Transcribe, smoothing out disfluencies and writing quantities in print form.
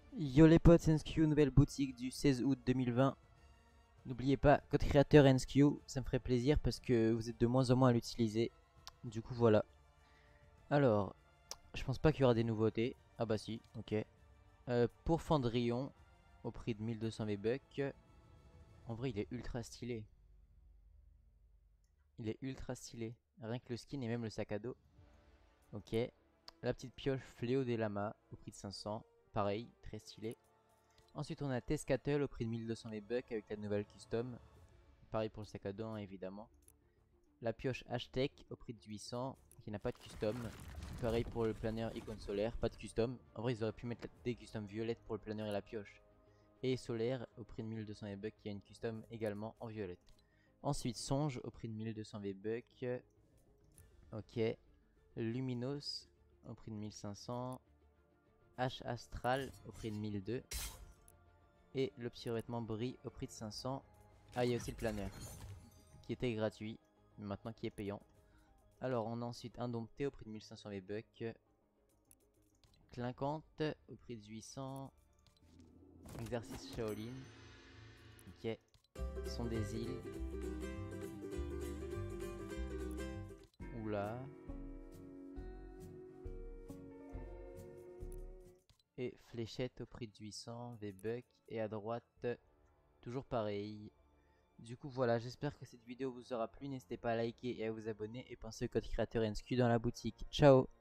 Yo les potes, NSQ, nouvelle boutique du 16 août 2020. N'oubliez pas, code créateur NSQ, ça me ferait plaisir parce que vous êtes de moins en moins à l'utiliser. Du coup, voilà. Alors, je pense pas qu'il y aura des nouveautés. Ah bah si, ok. Pour Fendrillon, au prix de 1200 V-Bucks. En vrai, il est ultra stylé. Il est ultra stylé. Rien que le skin et même le sac à dos. Ok. La petite pioche Fléau des Lamas, au prix de 500. Pareil, très stylé. Ensuite, on a Tescattle au prix de 1200 V-Bucks avec la nouvelle custom. Pareil pour le sac à dos, hein, évidemment. La pioche Hashtag au prix de 800, qui n'a pas de custom. Pareil pour le planeur icône solaire, pas de custom. En vrai, ils auraient pu mettre des customs violettes pour le planeur et la pioche. Et solaire au prix de 1200 V-Bucks, qui a une custom également en violette. Ensuite, Songe au prix de 1200 V-Bucks. Ok. Luminos au prix de 1500. H Astral au prix de 1002. Et le petit revêtement Brie au prix de 500. Ah, il y a aussi le planeur, qui était gratuit, mais maintenant qui est payant. Alors, on a ensuite Indompté au prix de 1500 V-Bucks. Clinquante au prix de 800. Exercice Shaolin. Ok. Son des îles. Oula. Et Fléchette au prix de 800 V-Bucks. Et à droite, toujours pareil. Du coup, voilà, j'espère que cette vidéo vous aura plu. N'hésitez pas à liker et à vous abonner. Et pensez au code créateur NSQ dans la boutique. Ciao!